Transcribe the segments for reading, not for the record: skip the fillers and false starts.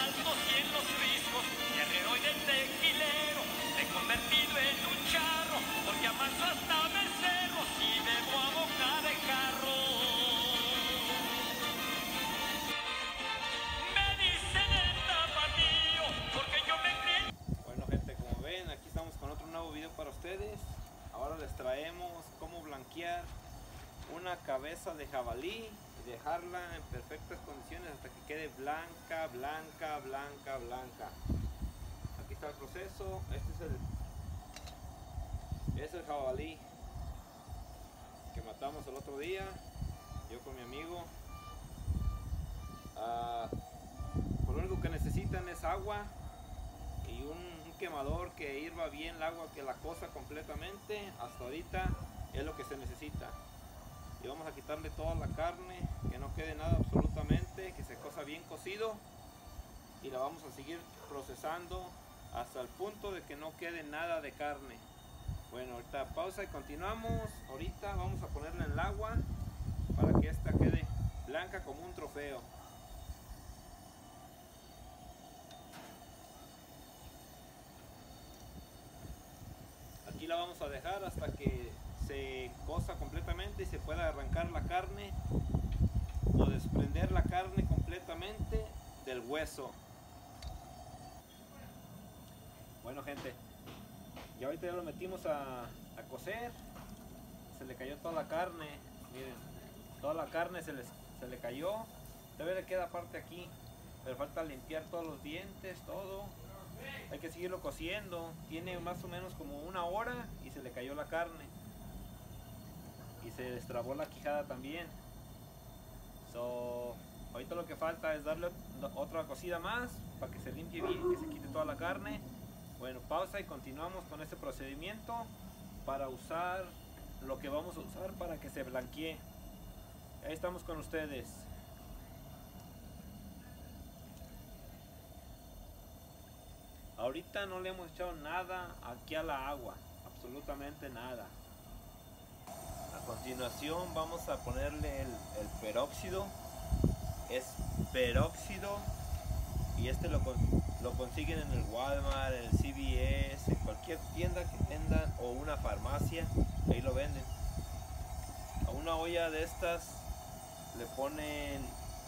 altos y en los riscos, guerrero y de tequilero, me he convertido en un charro, porque amanso hasta becerros y bebo a boca de jarro. Me dicen el tapatío, porque yo me crié. Bueno gente, como ven, aquí estamos con otro nuevo video para ustedes. Ahora les traemos cómo blanquear una cabeza de jabalí y dejarla en perfectas condiciones hasta que quede blanca, blanca, blanca, blanca. Aquí está el proceso. Este es el jabalí que matamos el otro día, yo con mi amigo. Lo único que necesitan es agua y un quemador que hirva bien el agua, que la cosa completamente. Hasta ahorita es lo que se necesita. Y vamos a quitarle toda la carne, que no quede nada absolutamente, que se cosa bien cocido, y la vamos a seguir procesando hasta el punto de que no quede nada de carne. Bueno, ahorita pausa y continuamos. Ahorita vamos a ponerla en el agua para que esta quede blanca como un trofeo. Aquí la vamos a dejar hasta que se cosa completamente y se pueda arrancar la carne o desprender la carne completamente del hueso. Bueno gente, ya ahorita ya lo metimos a cocer. Se le cayó toda la carne, miren, toda la carne se le cayó. Todavía le queda parte aquí, pero falta limpiar todos los dientes, todo. Hay que seguirlo cociendo. Tiene más o menos como una hora y se le cayó la carne y se destrabó la quijada también. Ahorita lo que falta es darle otra cocida más para que se limpie bien, que se quite toda la carne. Bueno, pausa y continuamos con este procedimiento para usar lo que vamos a usar para que se blanquee. Ahí estamos con ustedes. Ahorita no le hemos echado nada aquí a la agua, absolutamente nada. A continuación vamos a ponerle el peróxido. Es peróxido y lo consiguen en el Walmart, en el CVS, en cualquier tienda que vendan o una farmacia, ahí lo venden. A una olla de estas le ponen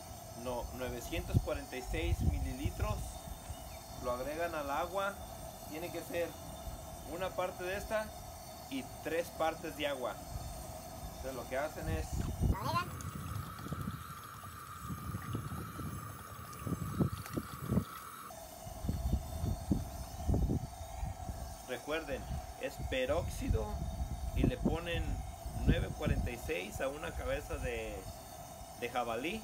946 mililitros, lo agregan al agua. Tiene que ser una parte de esta y 3 partes de agua. Entonces lo que hacen es recuerden, es peróxido y le ponen 946 a una cabeza de jabalí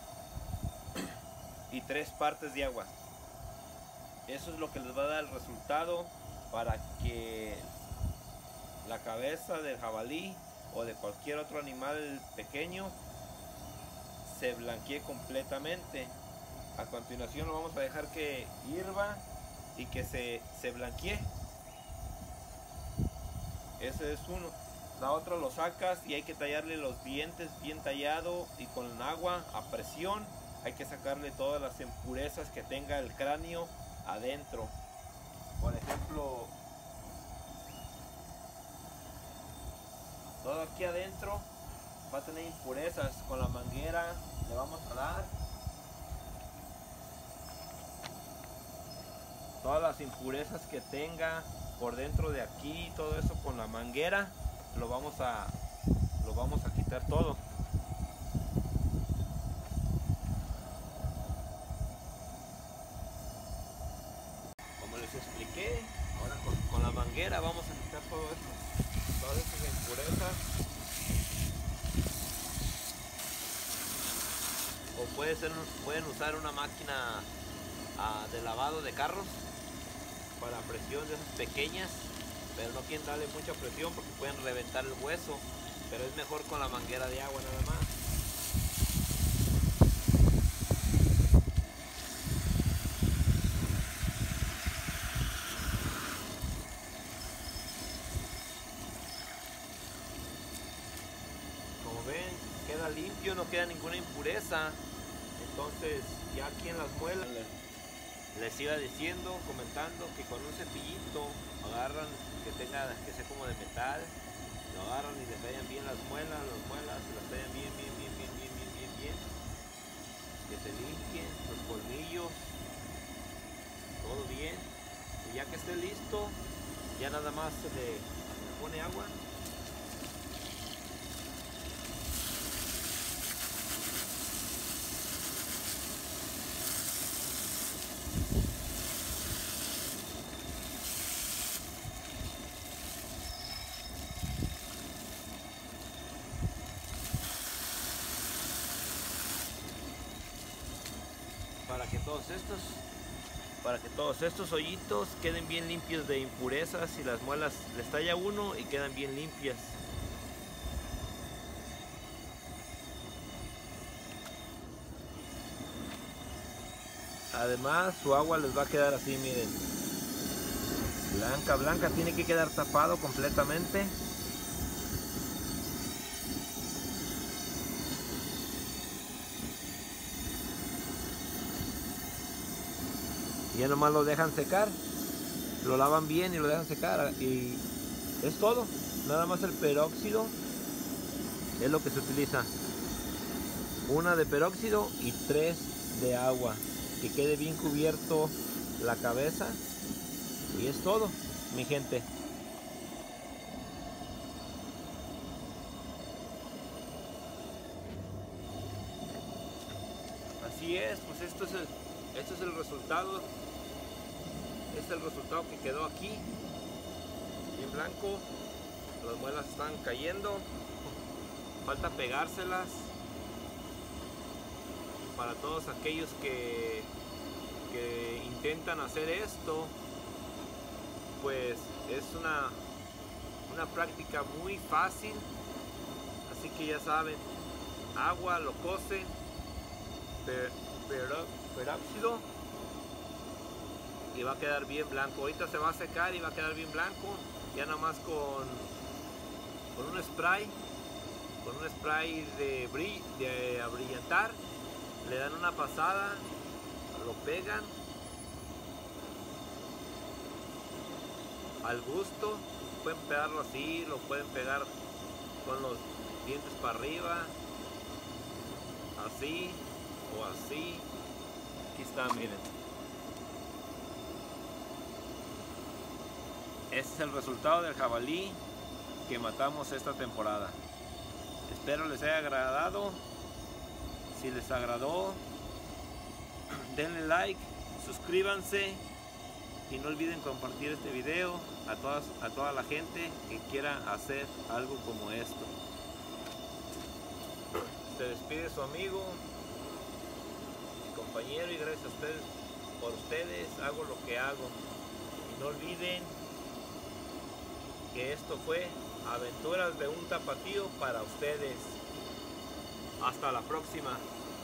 y 3 partes de agua. Eso es lo que les va a dar el resultado para que la cabeza del jabalí o de cualquier otro animal pequeño se blanquee completamente. A continuación lo vamos a dejar que hirva y que se blanquee. Ese es uno. La otra lo sacas y hay que tallarle los dientes bien tallado y con agua a presión. Hay que sacarle todas las impurezas que tenga el cráneo adentro. Por ejemplo, todo aquí adentro va a tener impurezas. Con la manguera le vamos a dar todas las impurezas que tenga por dentro de aquí, todo eso con la manguera lo vamos a quitar todo. Como les expliqué, ahora con la manguera vamos a quitar todo esto, todas esas impurezas. O pueden usar una máquina de lavado de carros para presión de esas pequeñas, pero no quieren darle mucha presión porque pueden reventar el hueso, pero es mejor con la manguera de agua nada más. Como ven, queda limpio, no queda ninguna impureza. Entonces ya aquí en las muelas Les iba diciendo, comentando que con un cepillito agarran, que sea como de metal, lo agarran y le tallan bien las muelas se las tallan bien, que se limpien los colmillos, todo bien, y ya que esté listo, ya nada más se le pone agua. Para que todos estos hoyitos queden bien limpios de impurezas y las muelas les talla uno y quedan bien limpias. Además su agua les va a quedar así, miren, blanca, tiene que quedar tapado completamente. Ya nomás lo dejan secar, lo lavan bien y lo dejan secar y es todo. Nada más el peróxido es lo que se utiliza, una de peróxido y 3 de agua, que quede bien cubierto la cabeza y es todo, mi gente. Así es, pues esto es el resultado. Este es el resultado que quedó aquí, bien blanco. Las muelas están cayendo, falta pegárselas. Para todos aquellos que intentan hacer esto, pues es una práctica muy fácil, así que ya saben, agua, lo cocen, peróxido, y va a quedar bien blanco. Ahorita se va a secar y va a quedar bien blanco, ya nada más con un spray de abrillantar, le dan una pasada, lo pegan al gusto. Pueden pegarlo así, lo pueden pegar con los dientes para arriba, así o así. Aquí está, miren. Este es el resultado del jabalí que matamos esta temporada. Espero les haya agradado. Si les agradó, denle like, suscríbanse y no olviden compartir este video a toda la gente que quiera hacer algo como esto. Se despide su amigo y compañero, y gracias a ustedes, por ustedes hago lo que hago. Y no olviden que esto fue Aventuras de un Tapatío para ustedes. Hasta la próxima.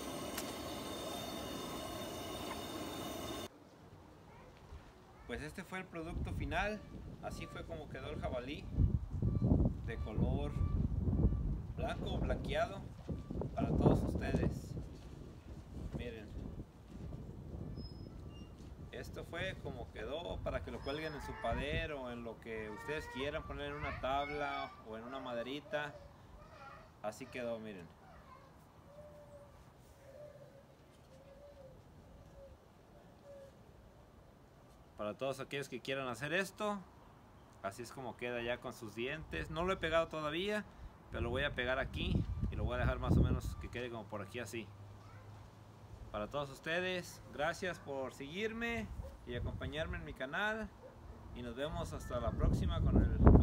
Pues este fue el producto final. Así fue como quedó el jabalí, de color blanco o blanqueado, para todos ustedes. Miren, esto fue como quedó, para que lo cuelguen en su padero, en lo que ustedes quieran, poner en una tabla o en una maderita. Así quedó, miren. Para todos aquellos que quieran hacer esto, así es como queda ya con sus dientes. No lo he pegado todavía, pero lo voy a pegar aquí y lo voy a dejar más o menos que quede como por aquí, así. Para todos ustedes, gracias por seguirme y acompañarme en mi canal, y nos vemos hasta la próxima con el